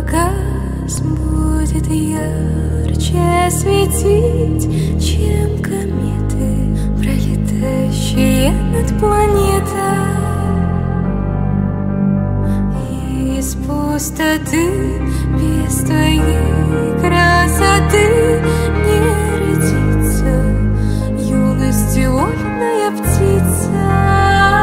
показ будет ярче светить, чем кометы, пролетающие над планетой. Из пустоты, без твоей красоты не родится юности вольная птица.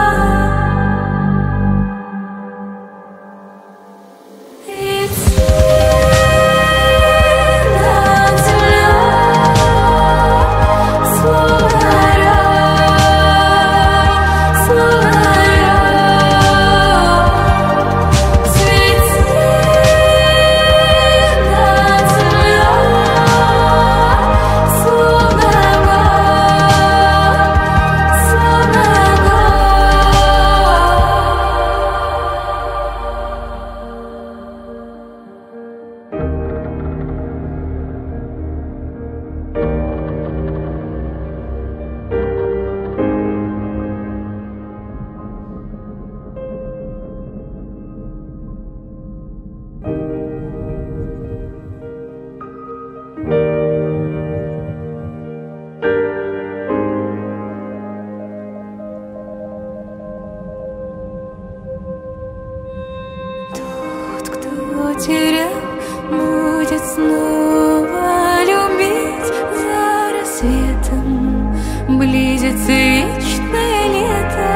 Терял, будет снова любить за рассветом. Близится вечное лето.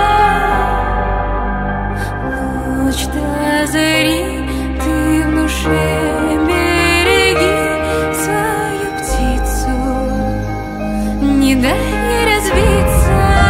Ночь до зари, ты в душе береги свою птицу, не дай ей разбиться.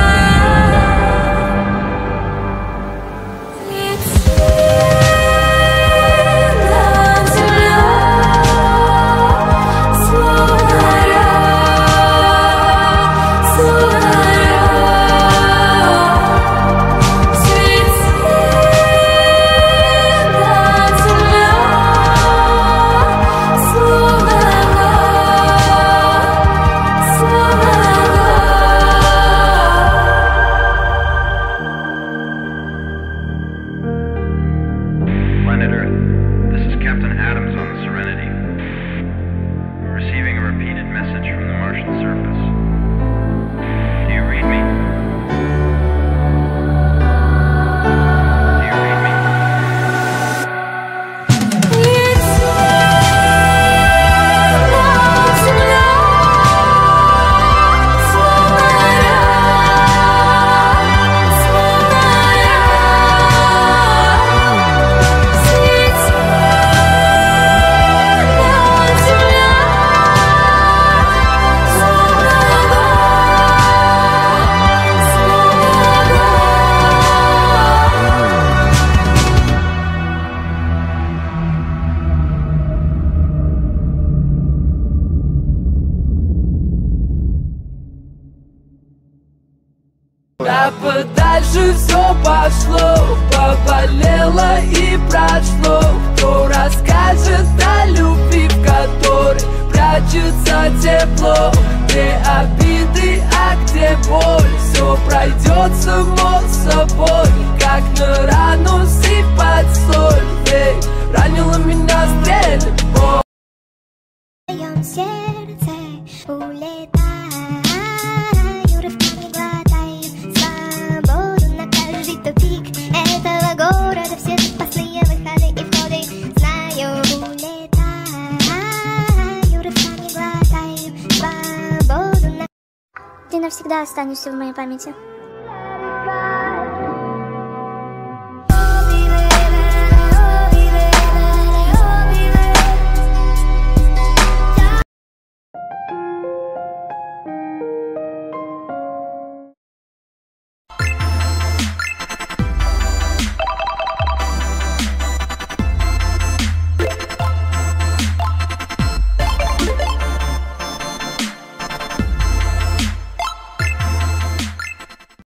Planet Earth, this is Captain Adams on the Serenity. We're receiving a repeated message from the Martian surface. Do you read me? Do you read me? Да подальше все пошло, поболело и прошло. Кто расскажет о любви, в которой прячется тепло? Где обиды, а где боль? Все пройдет само собой, как на рану сыпать соль. Эй, ранила меня стрелы, боль. В твоем сердце улетаю, рывками глотаю свободу на каждый тупик этого города. Все запасные выходы и входы знаю. Улетаю, рывками глотаю свободу на... Ты навсегда останешься в моей памяти.